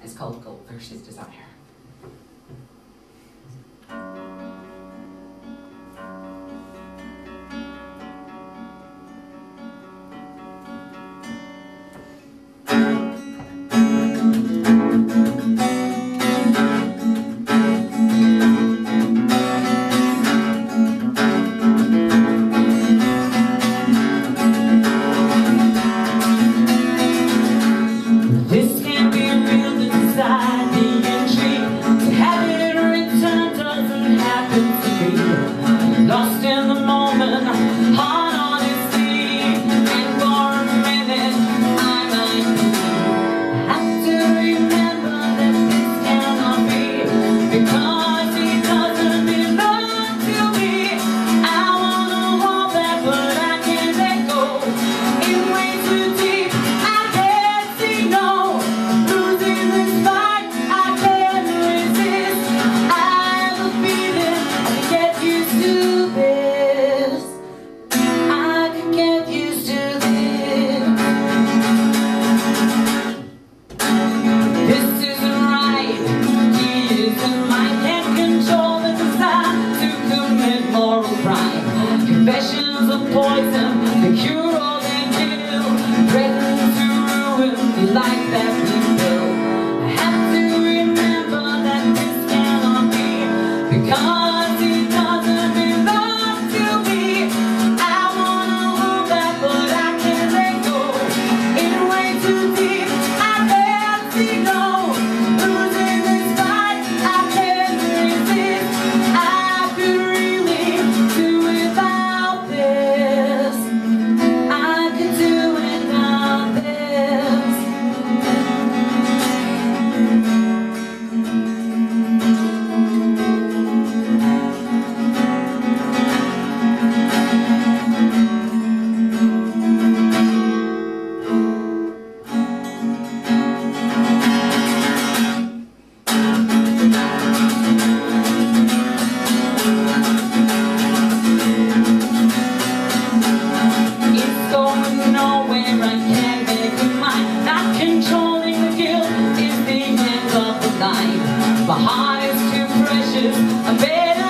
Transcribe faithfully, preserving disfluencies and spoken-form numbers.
It's called Goldfish's Desire. Lost in the moment, heart on its sleeve, and for a minute I might have to remember that this cannot be, because he doesn't belong to me. I wanna hold back, but I can't let go. It's way too deep, I can't see no. Losing this fight, I can't resist. I have a feeling I can get used to. Confessions of poison, the cure all they kill, threaten to ruin the life that we built. I have to remember that this cannot be, because it doesn't belong to me. I wanna hold back, but I can't let go. It's way too deep, I can't see no. Losing this fight, I can't resist. I could really do without this. I could do without this. It's going nowhere, I can't make it mine. Not controlling the guilt is the end of the line. My heart is too precious, I better